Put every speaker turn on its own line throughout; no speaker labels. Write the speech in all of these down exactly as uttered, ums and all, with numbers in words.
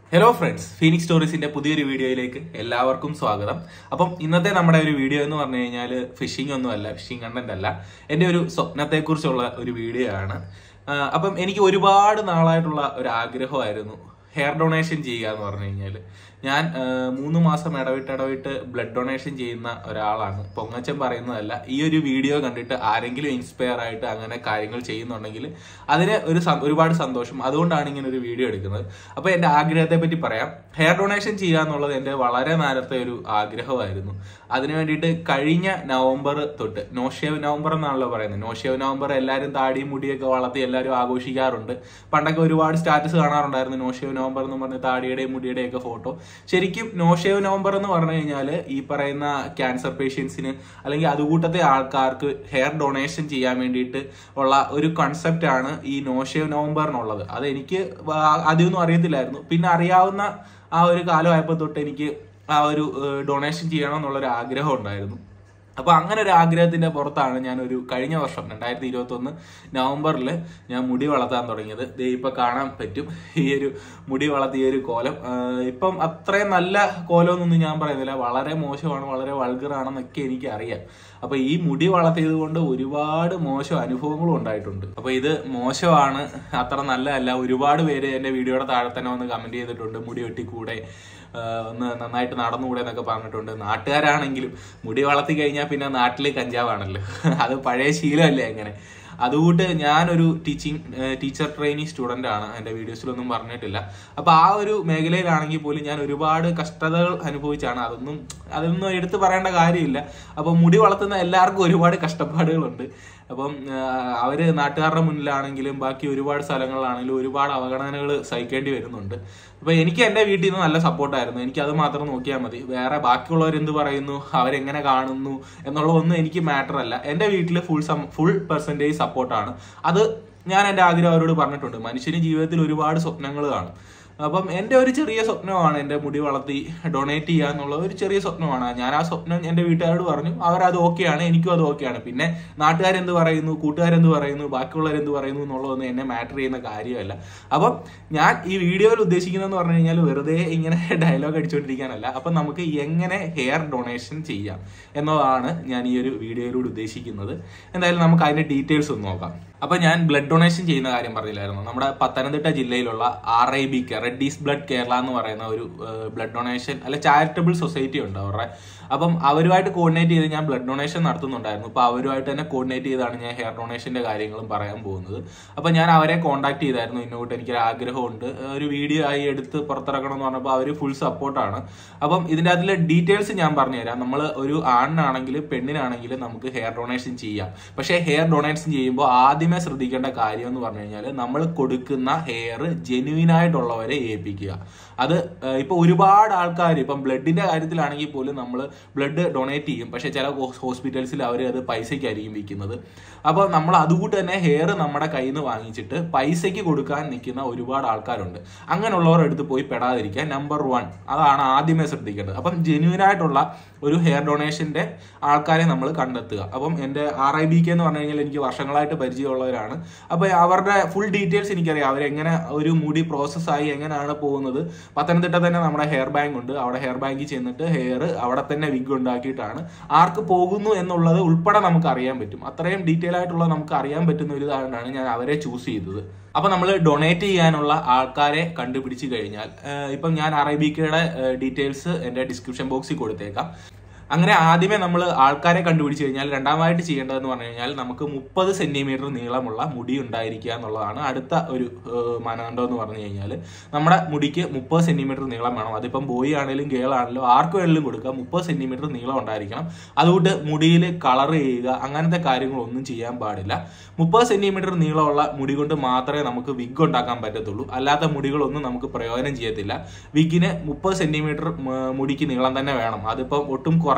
Hello friends, Phoenix Stories in the പുതിയൊരു വീഡിയോയിലേക്ക് എല്ലാവർക്കും സ്വാഗതം. അപ്പം ഇന്നത്തെ നമ്മുടെ ഒരു വീഡിയോ എന്ന് പറഞ്ഞു കഴിഞ്ഞാൽ ഫിഷിംഗ് ഒന്നുമല്ല, ഫിഷിംഗ് കണ്ടന്റ് അല്ല. എൻ്റെ ഒരു സ്വപ്നത്തെക്കുറിച്ചുള്ള ഒരു വീഡിയോ ആണ്. അപ്പം എനിക്ക് ഒരുപാട് നാളായിട്ടുള്ള ഒരു ആഗ്രഹമായിരുന്നു ഹെയർ ഡൊണേഷൻ ചെയ്യുക എന്ന് പറഞ്ഞു കഴിഞ്ഞാൽ. ഞാൻ മൂന്ന് മാസം ഇടവിട്ട് ഇടവിട്ട് ബ്ലഡ് ഡൊണേഷൻ ചെയ്യുന്ന ഒരാളാണ്. പൊങ്ങച്ചൻ പറയുന്നതല്ല. ഈ ഒരു വീഡിയോ കണ്ടിട്ട് ആരെങ്കിലും ഇൻസ്പയർ ആയിട്ട് അങ്ങനെ കാര്യങ്ങൾ ചെയ്യുന്നുണ്ടെങ്കിൽ അതിന് ഒരു ഒരുപാട് സന്തോഷം. അതുകൊണ്ടാണ് ഇങ്ങനെ ഒരു വീഡിയോ എടുക്കുന്നത്. അപ്പോൾ എൻ്റെ ആഗ്രഹത്തെ പറ്റി പറയാം. ഹെയർ ഡൊണേഷൻ ചെയ്യുക എന്നുള്ളത് എൻ്റെ വളരെ നേരത്തെ ഒരു ആഗ്രഹമായിരുന്നു. അതിനു വേണ്ടിയിട്ട് കഴിഞ്ഞ നവംബർ തൊട്ട്, നോഷേവ് നവംബർ എന്നാണല്ലോ പറയുന്നത്. നോഷേവ് നവംബർ എല്ലാവരും താടിയും മുടിയൊക്കെ വളർത്തി എല്ലാവരും ആഘോഷിക്കാറുണ്ട്. പണ്ടൊക്കെ ഒരുപാട് സ്റ്റാറ്റസ് കാണാറുണ്ടായിരുന്നു നോഷേവ് നവംബർ എന്ന് പറഞ്ഞ് താടിയുടെയും മുടിയുടെയും ഒക്കെ ഫോട്ടോ. ശരിക്കും നോഷേവ് നവംബർ എന്ന് പറഞ്ഞു കഴിഞ്ഞാൽ ഈ പറയുന്ന ക്യാൻസർ പേഷ്യൻസിന് അല്ലെങ്കിൽ അതുകൂട്ടത്തെ ആൾക്കാർക്ക് ഹെയർ ഡൊണേഷൻ ചെയ്യാൻ വേണ്ടിയിട്ട് ഉള്ള ഒരു കൺസെപ്റ്റ് ആണ് ഈ നോഷേവ് നവംബറിനുള്ളത്. അതെനിക്ക് അതൊന്നും അറിയത്തില്ലായിരുന്നു. പിന്നെ അറിയാവുന്ന ആ ഒരു കാലമായപ്പോൾ തൊട്ട് എനിക്ക് ആ ഒരു ഡൊണേഷൻ ചെയ്യണം എന്നുള്ളൊരു ആഗ്രഹം ഉണ്ടായിരുന്നു. അപ്പൊ അങ്ങനെ ഒരു ആഗ്രഹത്തിന്റെ പുറത്താണ് ഞാൻ ഒരു കഴിഞ്ഞ വർഷം രണ്ടായിരത്തി ഇരുപത്തി ഒന്ന് നവംബറിൽ ഞാൻ മുടി വളർത്താൻ തുടങ്ങിയത്. ദേ ഇപ്പൊ കാണാൻ പറ്റും ഈ ഒരു മുടി വളർത്തിയ ഒരു കോലം. ഇപ്പം അത്രയും നല്ല കോലമൊന്നും ഞാൻ പറയുന്നില്ല, വളരെ മോശമാണ്, വളരെ വൾഗറാണെന്നൊക്കെ എനിക്ക് അറിയാം. അപ്പൊ ഈ മുടി വളർത്തിയത് കൊണ്ട് ഒരുപാട് മോശം അനുഭവങ്ങളും ഉണ്ടായിട്ടുണ്ട്. അപ്പൊ ഇത് മോശമാണ്, അത്ര നല്ലതല്ല. ഒരുപാട് പേര് എന്റെ വീഡിയോയുടെ താഴെ തന്നെ വന്ന് കമന്റ് ചെയ്തിട്ടുണ്ട്, മുടി വെട്ടിക്കൂടെ, ഒന്ന് നന്നായിട്ട് നടന്നുകൂടെ എന്നൊക്കെ പറഞ്ഞിട്ടുണ്ട്. നാട്ടുകാരാണെങ്കിലും മുടി വളർത്തി കഴിഞ്ഞാൽ പിന്നെ നാട്ടില് കഞ്ചാവാണല്ലോ, അത് പഴയ ശീലമല്ലേ അങ്ങനെ. അതുകൊണ്ട് ഞാനൊരു ടീച്ചിങ് ടീച്ചർ ട്രെയിനി സ്റ്റുഡൻ്റ് ആണ്, എൻ്റെ വീഡിയോസിലൊന്നും പറഞ്ഞിട്ടില്ല. അപ്പോൾ ആ ഒരു മേഖലയിലാണെങ്കിൽ പോലും ഞാൻ ഒരുപാട് കഷ്ടതകൾ അനുഭവിച്ചാണ്. അതൊന്നും അതൊന്നും എടുത്തു പറയേണ്ട കാര്യമില്ല. അപ്പം മുടി വളർത്തുന്ന എല്ലാവർക്കും ഒരുപാട് കഷ്ടപ്പാടുകളുണ്ട്. അപ്പം അവര് നാട്ടുകാരുടെ മുന്നിലാണെങ്കിലും ബാക്കി ഒരുപാട് സ്ഥലങ്ങളിലാണെങ്കിലും ഒരുപാട് അവഗണനകൾ സഹിക്കേണ്ടി വരുന്നുണ്ട്. അപ്പൊ എനിക്ക് എൻ്റെ വീട്ടിൽ നിന്ന് നല്ല സപ്പോർട്ടായിരുന്നു. എനിക്ക് അത് മാത്രം നോക്കിയാൽ മതി. വേറെ ബാക്കിയുള്ളവരെന്ത് പറയുന്നു, അവരെങ്ങനെ കാണുന്നു എന്നുള്ളതൊന്നും എനിക്ക് മാറ്റർ അല്ല. എൻ്റെ വീട്ടിൽ ഫുൾ സം ഫുൾ പെർസെൻറ്റേജ് സപ്പോർട്ടാണ്. അത് ഞാൻ എൻ്റെ ആഗ്രഹം അവരോട് പറഞ്ഞിട്ടുണ്ട്. മനുഷ്യന് ജീവിതത്തിൽ ഒരുപാട് സ്വപ്നങ്ങൾ കാണും. അപ്പം എൻ്റെ ഒരു ചെറിയ സ്വപ്നമാണ് എൻ്റെ മുടി വളർത്തി ഡൊണേറ്റ് ചെയ്യുക എന്നുള്ള ഒരു ചെറിയ സ്വപ്നമാണ്. ഞാൻ ആ സ്വപ്നം എൻ്റെ വീട്ടുകാരോട് പറഞ്ഞു. അവരത് ഓക്കെയാണ്, എനിക്കും അത് ഓക്കെയാണ്. പിന്നെ നാട്ടുകാരെന്ത് പറയുന്നു, കൂട്ടുകാരെന്ത് പറയുന്നു, ബാക്കിയുള്ളവരെന്ത് പറയുന്നു എന്നുള്ളതൊന്നും എന്നെ മാറ്റർ ചെയ്യുന്ന കാര്യമല്ല. അപ്പം ഞാൻ ഈ വീഡിയോയിൽ ഉദ്ദേശിക്കുന്നതെന്ന് പറഞ്ഞു കഴിഞ്ഞാൽ വെറുതെ ഇങ്ങനെ ഡയലോഗ് അടിച്ചുകൊണ്ടിരിക്കാനല്ല. അപ്പം നമുക്ക് എങ്ങനെ ഹെയർ ഡൊണേഷൻ ചെയ്യാം എന്നതാണ് ഞാൻ ഈ ഒരു വീഡിയോയിലൂടെ ഉദ്ദേശിക്കുന്നത്. എന്തായാലും നമുക്ക് അതിന്റെ ഡീറ്റെയിൽസ് ഒന്ന് നോക്കാം. അപ്പൊ ഞാൻ ബ്ലഡ് ഡൊണേഷൻ ചെയ്യുന്ന കാര്യം പറഞ്ഞില്ലായിരുന്നു. നമ്മുടെ പത്തനംതിട്ട ജില്ലയിലുള്ള ആർ ഐ ബി കെ റെഡ്ഡീസ് ബ്ലഡ് കേരള എന്ന് പറയുന്ന ഒരു ബ്ലഡ് ഡൊണേഷൻ അല്ല ചാരിറ്റബിൾ സൊസൈറ്റി ഉണ്ട് അവരുടെ. അപ്പം അവരുമായിട്ട് കോർഡിനേറ്റ് ചെയ്ത് ഞാൻ ബ്ലഡ് ഡൊണേഷൻ നടത്തുന്നുണ്ടായിരുന്നു. അപ്പൊ അവരുമായിട്ട് തന്നെ കോർഡിനേറ്റ് ചെയ്താണ് ഞാൻ ഹെയർ ഡൊണേഷന്റെ കാര്യങ്ങളും പറയാൻ പോകുന്നത്. അപ്പൊ ഞാൻ അവരെ കോൺടാക്ട് ചെയ്തായിരുന്നു. ഇന്നോട്ട് എനിക്കൊരു ആഗ്രഹമുണ്ട്, ഒരു വീഡിയോ ആയി എടുത്ത് പുറത്തിറക്കണം എന്ന് പറഞ്ഞപ്പോൾ അവർ ഫുൾ സപ്പോർട്ടാണ്. അപ്പം ഇതിന്റെ അതിലെ ഡീറ്റെയിൽസ് ഞാൻ പറഞ്ഞുതരാം. നമ്മൾ ഒരു ആണിനാണെങ്കിലും പെണ്ണിനാണെങ്കിലും നമുക്ക് ഹെയർ ഡൊണേഷൻ ചെയ്യാം. പക്ഷേ ഹെയർ ഡൊണേഷൻ ചെയ്യുമ്പോൾ ആദ്യമേ ശ്രദ്ധിക്കേണ്ട കാര്യം എന്ന് പറഞ്ഞു കഴിഞ്ഞാൽ നമ്മൾ കൊടുക്കുന്ന ഹെയർ ജെന്യൂൻ ആയിട്ടുള്ളവരെ ഏൽപ്പിക്കുക. അത് ഇപ്പൊ ഒരുപാട് ആൾക്കാർ ഇപ്പം ബ്ലഡിന്റെ കാര്യത്തിലാണെങ്കിൽ പോലും നമ്മൾ ബ്ലഡ് ഡൊണേറ്റ് ചെയ്യും. പക്ഷെ ചില ഹോസ്പിറ്റൽസിൽ അവർ അത് പൈസയ്ക്കായിരിക്കും വിൽക്കുന്നത്. അപ്പോൾ നമ്മൾ അതുകൂട്ട് തന്നെ ഹെയർ നമ്മുടെ കയ്യിൽ നിന്ന് വാങ്ങിച്ചിട്ട് പൈസയ്ക്ക് കൊടുക്കാൻ നിൽക്കുന്ന ഒരുപാട് ആൾക്കാരുണ്ട്. അങ്ങനെയുള്ളവർ എടുത്ത് പോയി പെടാതിരിക്കാൻ നമ്പർ വൺ അതാണ് ആദ്യമേ ശ്രദ്ധിക്കേണ്ടത്. അപ്പം ജെന്യൂൻ ആയിട്ടുള്ള ഒരു ഹെയർ ഡൊണേഷന്റെ ആൾക്കാരെ നമ്മൾ കണ്ടെത്തുക. അപ്പം എൻ്റെ ആർ ഐ ബി കെ എന്ന് പറഞ്ഞു കഴിഞ്ഞാൽ എനിക്ക് വർഷങ്ങളായിട്ട് പരിചയമുള്ളവരാണ്. അപ്പൊ അവരുടെ ഫുൾ ഡീറ്റെയിൽസ് എനിക്കറിയാം. അവരെങ്ങനെ ഒരു മുടി പ്രോസസ്സായി എങ്ങനെയാണ് പോകുന്നത്. പത്തനംതിട്ട തന്നെ നമ്മുടെ ഹെയർ ബാങ്ക് ഉണ്ട്. അവിടെ ഹെയർ ബാങ്കിൽ ചെന്നിട്ട് ഹെയർ അവിടെ തന്നെ വിഗ് ഉണ്ടാക്കിയിട്ടാണ് ആർക്ക് പോകുന്നു എന്നുള്ളത് ഉൾപ്പെടെ നമുക്ക് അറിയാൻ പറ്റും. അത്രയും ഡീറ്റെയിൽ ആയിട്ടുള്ള നമുക്ക് അറിയാൻ പറ്റുന്ന ഒരു ഇതായിട്ടാണ് ഞാൻ അവരെ ചൂസ് ചെയ്തത്. അപ്പൊ നമ്മൾ ഡൊണേറ്റ് ചെയ്യാനുള്ള ആൾക്കാരെ കണ്ടുപിടിച്ച് കഴിഞ്ഞാൽ ഇപ്പം ഞാൻ ആർ ഐ ബി കെയുടെ ഡീറ്റെയിൽസ് എന്റെ ഡിസ്ക്രിപ്ഷൻ ബോക്സിൽ കൊടുത്തേക്കാം. അങ്ങനെ ആദ്യമേ നമ്മൾ ആൾക്കാരെ കണ്ടുപിടിച്ച് കഴിഞ്ഞാൽ രണ്ടാമതായിട്ട് ചെയ്യേണ്ടതെന്ന് പറഞ്ഞു കഴിഞ്ഞാൽ നമുക്ക് മുപ്പത് സെന്റിമീറ്റർ നീളമുള്ള മുടി ഉണ്ടായിരിക്കുക എന്നുള്ളതാണ് അടുത്ത ഒരു മാനദണ്ഡം എന്ന് പറഞ്ഞു കഴിഞ്ഞാൽ. നമ്മുടെ മുടിക്ക് മുപ്പത് സെന്റിമീറ്റർ നീളം വേണം. അതിപ്പം ബോയ് ആണെങ്കിലും ഗേൾ ആണെങ്കിലും ആർക്ക് വേണമെങ്കിലും കൊടുക്കുക. മുപ്പത് സെന്റിമീറ്റർ നീളം ഉണ്ടായിരിക്കണം. അതുകൊണ്ട് മുടിയിൽ കളർ ചെയ്യുക അങ്ങനത്തെ കാര്യങ്ങളൊന്നും ചെയ്യാൻ പാടില്ല. മുപ്പത് സെന്റിമീറ്റർ നീളമുള്ള മുടി കൊണ്ട് മാത്രമേ നമുക്ക് വിഗ് ഉണ്ടാക്കാൻ പറ്റത്തുള്ളൂ. അല്ലാത്ത മുടികളൊന്നും നമുക്ക് പ്രയോജനം ചെയ്യത്തില്ല. വിഗിന് മുപ്പത് സെന്റിമീറ്റർ മുടിക്ക് നീളം തന്നെ വേണം. അതിപ്പം ഒട്ടും കുറ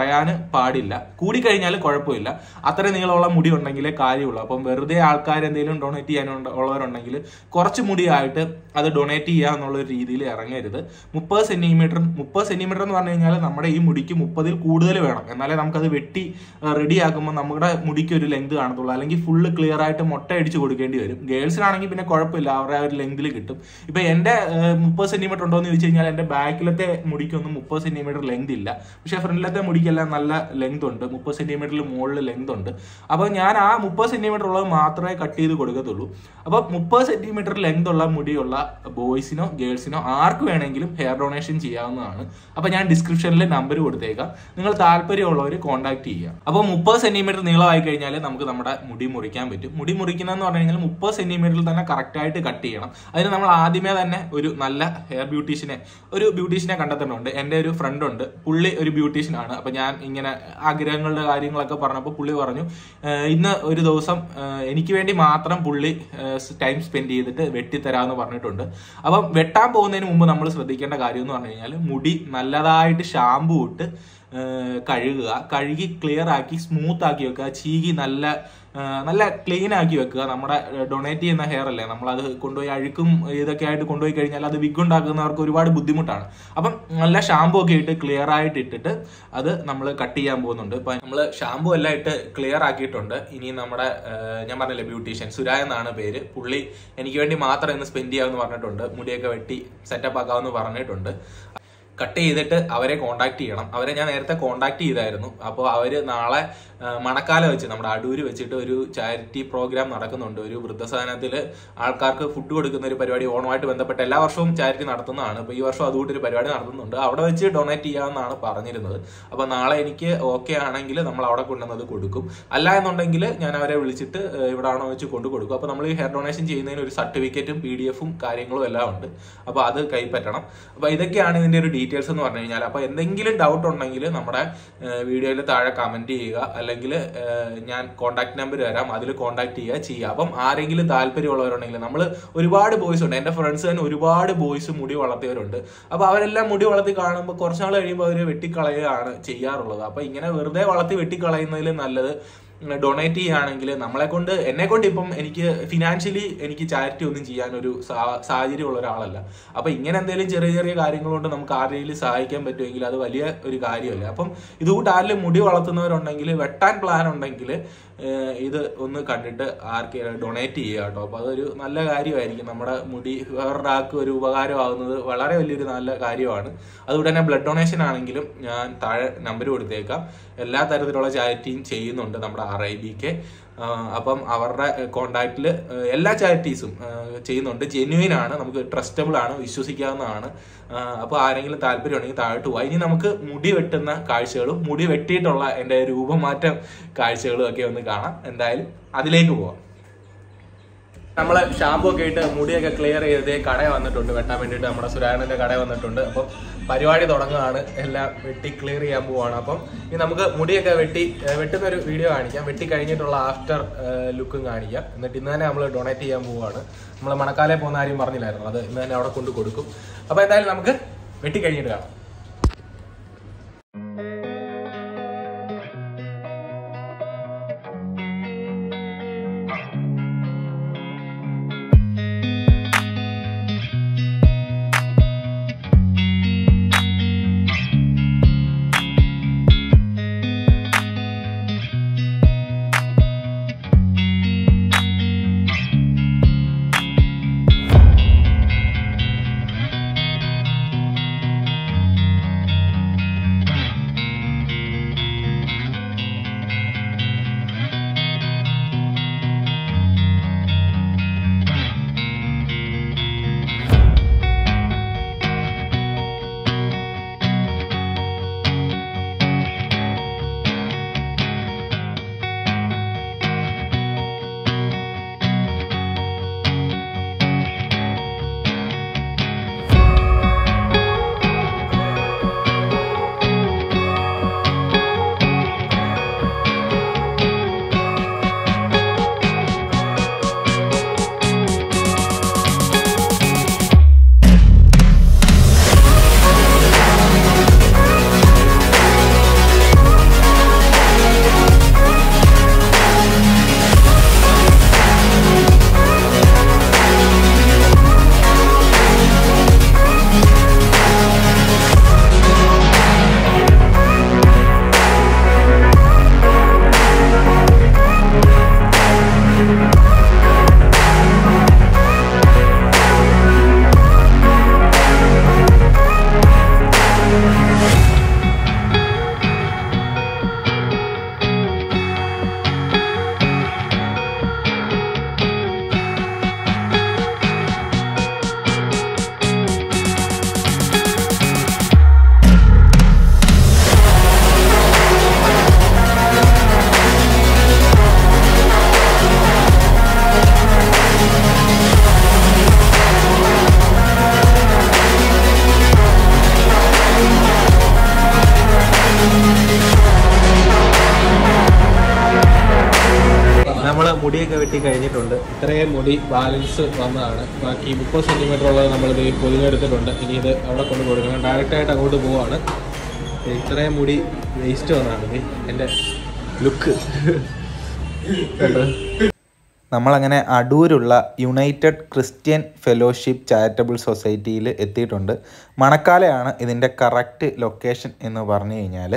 കുറയാൻ പാടില്ല. കൂടിക്കഴിഞ്ഞാൽ കുഴപ്പമില്ല. അത്രയും നീളമുള്ള മുടി ഉണ്ടെങ്കിലേ കാര്യമുള്ളൂ. അപ്പം വെറുതെ ആൾക്കാർ എന്തെങ്കിലും ഡൊണേറ്റ് ചെയ്യാനുള്ളവരുണ്ടെങ്കിൽ കുറച്ച് മുടിയായിട്ട് അത് ഡൊണേറ്റ് ചെയ്യുക എന്നുള്ള ഒരു രീതിയിൽ ഇറങ്ങരുത്. മുപ്പത് സെന്റിമീറ്റർ മുപ്പത് സെന്റിമീറ്റർ എന്ന് പറഞ്ഞു കഴിഞ്ഞാൽ നമ്മുടെ ഈ മുടിക്ക് മുപ്പതിൽ കൂടുതൽ വേണം. എന്നാലേ നമുക്കത് വെട്ടി റെഡിയാക്കുമ്പോൾ നമ്മുടെ മുടിക്ക് ഒരു ലെങ്ത് കാണത്തുള്ളൂ. അല്ലെങ്കിൽ ഫുള്ള് ക്ലിയർ ആയിട്ട് മുട്ട അടിച്ച് കൊടുക്കേണ്ടി വരും. ഗേൾസിനാണെങ്കിൽ പിന്നെ കുഴപ്പമില്ല, അവരുടെ ആ ഒരു ലെങ്തിൽ കിട്ടും. ഇപ്പൊ എന്റെ മുപ്പത് സെന്റിമീറ്റർ ഉണ്ടോ എന്ന് ചോദിച്ചു കഴിഞ്ഞാൽ എന്റെ ബാക്കിലത്തെ മുടിക്കൊന്നും മുപ്പത് സെന്റിമീറ്റർ ലെങ്ത് ഇല്ല. പക്ഷെ ഫ്രണ്ടിലത്തെ മുടിക്കെല്ലാം നല്ല ലെങ്ത് ഉണ്ട്, മുപ്പത് സെന്റിമീറ്ററിൽ മുകളിൽ ലെങ്ത് ഉണ്ട്. അപ്പൊ ഞാൻ ആ മുപ്പത് സെന്റിമീറ്റർ ഉള്ളത് മാത്രമേ കട്ട് ചെയ്ത് കൊടുക്കത്തുള്ളൂ. അപ്പൊ മുപ്പത് സെന്റിമീറ്റർ ലെങ്ത് ഉള്ള മുടിയുള്ള ബോയ്സിനോ ഗേൾസിനോ ആർക്ക് വേണമെങ്കിലും ഹെയർ ഡൊണേഷൻ ചെയ്യാവുന്നതാണ്. അപ്പൊ ഞാൻ ഡിസ്ക്രിപ്ഷനിൽ നമ്പർ കൊടുത്തേക്കാം, നിങ്ങൾ താല്പര്യമുള്ളവർ കോൺടാക്ട് ചെയ്യുക. അപ്പോൾ മുപ്പത് സെന്റിമീറ്റർ നീളമായി കഴിഞ്ഞാൽ നമുക്ക് നമ്മുടെ മുടി മുറിക്കാൻ പറ്റും. മുടി മുറിക്കുന്നതെന്ന് പറഞ്ഞു കഴിഞ്ഞാൽ മുപ്പത് സെന്റിമീറ്ററിൽ തന്നെ കറക്റ്റ് ആയിട്ട് കട്ട് ചെയ്യണം. അതിന് നമ്മൾ ആദ്യമേ തന്നെ ഒരു നല്ല ഹെയർ ബ്യൂട്ടീഷ്യനെ ഒരു ബ്യൂട്ടീഷ്യനെ കണ്ടെത്തുന്നുണ്ട്. എൻ്റെ ഒരു ഫ്രണ്ട് ഉണ്ട്, പുള്ളി ഒരു ബ്യൂട്ടീഷ്യനാണ്. അപ്പൊ ഞാൻ ഇങ്ങനെ ആഗ്രഹങ്ങളുടെ കാര്യങ്ങളൊക്കെ പറഞ്ഞപ്പോൾ പുള്ളി പറഞ്ഞു ഇന്ന് ഒരു ദിവസം എനിക്ക് വേണ്ടി മാത്രം പുള്ളി ടൈം സ്പെൻഡ് ചെയ്തിട്ട് വെട്ടിത്തരാമെന്ന് പറഞ്ഞിട്ടുണ്ട്. അപ്പം വെട്ടാൻ പോകുന്നതിന് മുമ്പ് നമ്മൾ ശ്രദ്ധിക്കേണ്ട കാര്യം എന്ന് പറഞ്ഞു കഴിഞ്ഞാൽ മുടി നല്ലതായിട്ട് ഷാമ്പു ഇട്ട് കഴുകുക, കഴുകി ക്ലിയർ ആക്കി സ്മൂത്ത് ആക്കി വെക്കുക, ചീകി നല്ല നല്ല ക്ലീൻ ആക്കി വെക്കുക. നമ്മുടെ ഡൊണേറ്റ് ചെയ്യുന്ന ഹെയർ അല്ലേ, നമ്മളത് കൊണ്ടുപോയി അഴുക്കും ഇതൊക്കെ ആയിട്ട് കൊണ്ടുപോയി കഴിഞ്ഞാൽ അത് വിഗ് ഉണ്ടാക്കുന്നവർക്ക് ഒരുപാട് ബുദ്ധിമുട്ടാണ്. അപ്പം നല്ല ഷാമ്പു ഒക്കെ ഇട്ട് ക്ലിയർ ആയിട്ട് ഇട്ടിട്ട് അത് നമ്മൾ കട്ട് ചെയ്യാൻ പോകുന്നുണ്ട്. ഇപ്പൊ നമ്മൾ ഷാമ്പു എല്ലാം ഇട്ട് ക്ലിയർ ആക്കിയിട്ടുണ്ട്. ഇനി നമ്മുടെ ഞാൻ പറഞ്ഞില്ലേ ബ്യൂട്ടീഷ്യൻ സുരായ എന്നാണ് പേര്, പുള്ളി എനിക്ക് വേണ്ടി മാത്രം ഇന്ന് സ്പെൻഡ് ചെയ്യാമെന്ന് പറഞ്ഞിട്ടുണ്ട്. മുടിയൊക്കെ വെട്ടി സെറ്റപ്പ് ആക്കാമെന്ന് പറഞ്ഞിട്ടുണ്ട്. കട്ട് ചെയ്തിട്ട് അവരെ കോണ്ടാക്ട് ചെയ്യണം. അവരെ ഞാൻ നേരത്തെ കോണ്ടാക്ട് ചെയ്തായിരുന്നു. അപ്പോൾ അവര് നാളെ മണക്കാല വെച്ച് നമ്മുടെ അടൂര് വെച്ചിട്ട് ഒരു ചാരിറ്റി പ്രോഗ്രാം നടക്കുന്നുണ്ട്. ഒരു വൃദ്ധസദനത്തിൽ ആൾക്കാർക്ക് ഫുഡ് കൊടുക്കുന്ന ഒരു പരിപാടി ഓണമായിട്ട് ബന്ധപ്പെട്ട് എല്ലാ വർഷവും ചാരിറ്റി നടത്തുന്നതാണ്. അപ്പോൾ ഈ വർഷം അതുകൊണ്ട് ഒരു പരിപാടി നടത്തുന്നുണ്ട്. അവിടെ വെച്ച് ഡൊണേറ്റ് ചെയ്യാമെന്നാണ് പറഞ്ഞിരുന്നത്. അപ്പോൾ നാളെ എനിക്ക് ഓക്കെ ആണെങ്കിൽ നമ്മൾ അവിടെ കൊണ്ടുവന്നത് കൊടുക്കും. അല്ല എന്നുണ്ടെങ്കിൽ ഞാൻ അവരെ വിളിച്ചിട്ട് ഇവിടെ ആണോ വെച്ച് കൊണ്ടു കൊടുക്കും. അപ്പോൾ നമ്മൾ ഈ ഹെയർ ഡൊണേഷൻ ചെയ്യുന്നതിന് ഒരു സർട്ടിഫിക്കറ്റും പി ഡി എഫും കാര്യങ്ങളും എല്ലാം ഉണ്ട്. അപ്പോൾ അത് കൈപ്പറ്റണം. അപ്പോൾ ഇതൊക്കെയാണ് ഇതിന്റെ ഒരു ഡീറ്റെയിൽസ് എന്ന് പറഞ്ഞു കഴിഞ്ഞാൽ. അപ്പോൾ എന്തെങ്കിലും ഡൗട്ട് ഉണ്ടെങ്കിൽ നമ്മുടെ വീഡിയോയിൽ താഴെ കമന്റ് ചെയ്യുക, അല്ലെങ്കിൽ ഞാൻ കോൺടാക്ട് നമ്പർ തരാം, അതിൽ കോൺടാക്ട് ചെയ്യുക ചെയ്യുക. അപ്പം ആരെങ്കിലും താല്പര്യമുള്ളവരുണ്ടെങ്കിൽ, നമ്മൾ ഒരുപാട് ബോയ്സ് ഉണ്ട്, എൻ്റെ ഫ്രണ്ട്സ് തന്നെ ഒരുപാട് ബോയ്സ് മുടി വളർത്തിയവരുണ്ട്. അപ്പോൾ അവരെല്ലാം മുടി വളർത്തി കാണുമ്പോൾ കുറച്ചുനാൾ കഴിയുമ്പോൾ അവർ വെട്ടിക്കളയുകയാണ് ചെയ്യാറുള്ളത്. അപ്പോൾ ഇങ്ങനെ വെറുതെ വളർത്തി വെട്ടിക്കളയുന്നതിൽ നല്ലത് ഡൊണേറ്റ് ചെയ്യുകയാണെങ്കിൽ നമ്മളെ കൊണ്ട് എന്നെ കൊണ്ട് ഇപ്പം എനിക്ക് ഫിനാൻഷ്യലി എനിക്ക് ചാരിറ്റി ഒന്നും ചെയ്യാൻ ഒരു സാഹചര്യം ഉള്ള ഒരാളല്ല. അപ്പൊ ഇങ്ങനെ എന്തെങ്കിലും ചെറിയ ചെറിയ കാര്യങ്ങൾ കൊണ്ട് നമുക്ക് ആരെങ്കിലും സഹായിക്കാൻ പറ്റുമെങ്കിൽ അത് വലിയ ഒരു കാര്യമല്ല. അപ്പം ഇതുകൂട്ട് ആരിലും മുടി വളർത്തുന്നവരുണ്ടെങ്കിൽ, വെട്ടാൻ പ്ലാൻ ഉണ്ടെങ്കിൽ ഇത് ഒന്ന് കണ്ടിട്ട് ആർക്കെങ്കിലും ഡൊണേറ്റ് ചെയ്യുക കേട്ടോ. അപ്പൊ അതൊരു നല്ല കാര്യമായിരിക്കും. നമ്മുടെ മുടി വേറൊരാൾക്ക് ഒരു ഉപകാരമാകുന്നത് വളരെ വലിയൊരു നല്ല കാര്യമാണ്. അതുകൊണ്ട് തന്നെ ബ്ലഡ് ഡൊണേഷൻ ആണെങ്കിലും ഞാൻ താഴെ നമ്പർ കൊടുത്തേക്കാം. എല്ലാ തരത്തിലുള്ള ചാരിറ്റിയും ചെയ്യുന്നുണ്ട് നമ്മുടെ ആർ ഐ ബി കെ. അപ്പം അവരുടെ കോണ്ടാക്റ്റിൽ എല്ലാ ചാരിറ്റീസും ചെയ്യുന്നുണ്ട്. ജെന്യുവിൻ ആണ്, നമുക്ക് ട്രസ്റ്റബിൾ ആണ്, വിശ്വസിക്കാവുന്നതാണ്. അപ്പോൾ ആരെങ്കിലും താല്പര്യം ഉണ്ടെങ്കിൽ താഴോട്ട് പോവാം. ഇനി നമുക്ക് മുടി വെട്ടുന്ന കാഴ്ചകളും മുടി വെട്ടിയിട്ടുള്ള എൻ്റെ രൂപമാറ്റം കാഴ്ചകളും ഒക്കെ ഒന്ന് കാണാം. എന്തായാലും അതിലേക്ക് പോവാം. നമ്മൾ ഷാമ്പു ഒക്കെ ഇട്ട് മുടിയൊക്കെ ക്ലിയർ ചെയ്ത് കട വന്നിട്ടുണ്ട് വെട്ടാൻ വേണ്ടിയിട്ട്. നമ്മുടെ സുരായണന്റെ കട വന്നിട്ടുണ്ട്. അപ്പം പരിപാടി തുടങ്ങുകയാണ്. എല്ലാം വെട്ടി ക്ലിയർ ചെയ്യാൻ പോവാണ്. അപ്പം ഇനി നമുക്ക് മുടിയൊക്കെ വെട്ടി വെട്ടുന്ന ഒരു വീഡിയോ കാണിക്കാം. വെട്ടി കഴിഞ്ഞിട്ടുള്ള ആഫ്റ്റർ ലുക്കും കാണിക്കാം. എന്നിട്ട് ഇന്ന് തന്നെ നമ്മൾ ഡൊണേറ്റ് ചെയ്യാൻ പോവാണ്. നമ്മൾ മണക്കാലെ പോകുന്ന കാര്യം പറഞ്ഞില്ലായിരുന്നു, അത് ഇന്ന് തന്നെ അവിടെ കൊണ്ട് കൊടുക്കും. അപ്പൊ എന്തായാലും നമുക്ക് വെട്ടി കഴിഞ്ഞിട്ട് കാണാം. മുടിയൊക്കെ വെട്ടി കഴിഞ്ഞിട്ടുണ്ട്. ഇത്രയും മുടി ബാലൻസ് വന്നതാണ്. ബാക്കി മുപ്പത് സെൻറ്റിമീറ്റർ ഉള്ളത് നമ്മളിത് പൊതിഞ്ഞെടുത്തിട്ടുണ്ട്. ഇനി ഇത് അവിടെ കൊണ്ട് കൊടുക്കണം. ഡയറക്റ്റായിട്ട് അങ്ങോട്ട് പോവാണ്. ഇത്രയും മുടി വേസ്റ്റ് വന്നതാണ് ഇത് എൻ്റെ ലുക്ക്. നമ്മളങ്ങനെ അടൂരുള്ള യുണൈറ്റഡ് ക്രിസ്ത്യൻ ഫെലോഷിപ്പ് ചാരിറ്റബിൾ സൊസൈറ്റിയിൽ എത്തിയിട്ടുണ്ട്. മണക്കാലയാണ് ഇതിൻ്റെ കറക്റ്റ് ലൊക്കേഷൻ എന്ന് പറഞ്ഞു കഴിഞ്ഞാൽ.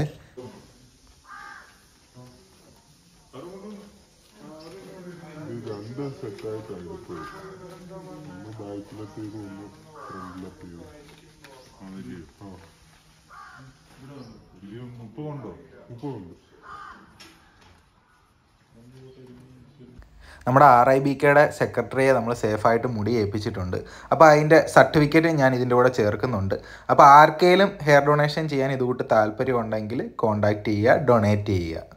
നമ്മുടെ ആർ ഐ ബി കെയുടെ സെക്രട്ടറിയെ നമ്മൾ സേഫായിട്ട് മുടി ഏൽപ്പിച്ചിട്ടുണ്ട്. അപ്പോൾ അതിൻ്റെ സർട്ടിഫിക്കറ്റ് ഞാൻ ഇതിൻ്റെ കൂടെ ചേർക്കുന്നുണ്ട്. അപ്പോൾ ആർക്കെങ്കിലും ഹെയർ ഡൊണേഷൻ ചെയ്യാൻ ഇതുകൂട്ട് താല്പര്യം ഉണ്ടെങ്കിൽ കോൺടാക്റ്റ് ചെയ്യുക, ഡൊണേറ്റ് ചെയ്യുക.